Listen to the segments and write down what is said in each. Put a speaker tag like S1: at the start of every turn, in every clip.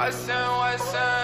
S1: What's up?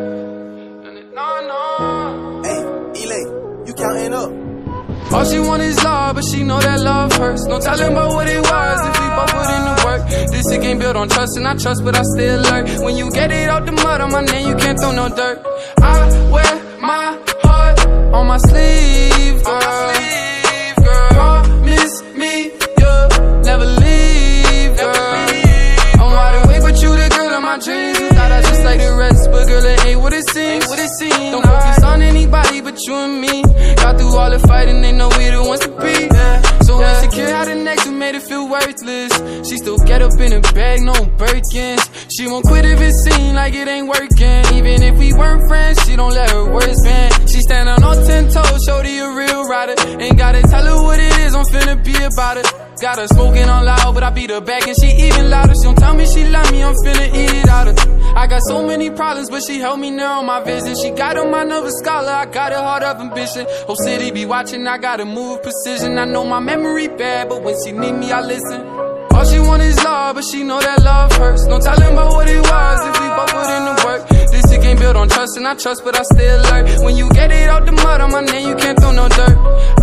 S1: No.
S2: Hey, Elay, you counting up.
S1: All she want is love, but she know that love hurts. No telling about what it was if we both put in the work. This shit ain't built on trust, and I trust, but I still alert. When you get it out the mud on my name, you can't throw no dirt. I wear my heart on my sleeve, girl. Promise me you'll never leave, girl. I'm wide awake, but you the girl of my dreams. You thought I just like the rest, but girl, it ain't what it seems. Don't focus on anybody but you and me. Got through all the fighting, they know we the ones to be. So insecure how the next one made it feel worthless. She still get up in a bag, no Birkins. She won't quit if it seem like it ain't working. Even if we weren't friends, she don't let her words bend. She stand on 10 toes, shorty a real rider. Ain't gotta tell her what it is, I'm finna be about it. Got her smoking on loud, but I beat her back and she even louder. She don't tell me she love me, I'm finna eat it out of. I got so many problems, but she helped me narrow my vision. She got on my nerve, a scholar, I got a heart of ambition. Whole city be watching, I gotta move precision. I know my memory bad, but when she need me, I listen. All she want is love, but she know that love hurts. No telling about what it was if we both put in the work. This shit ain't built on trust, and I trust, but I still alert. When you get it out the mud on my name, you can't throw no dirt.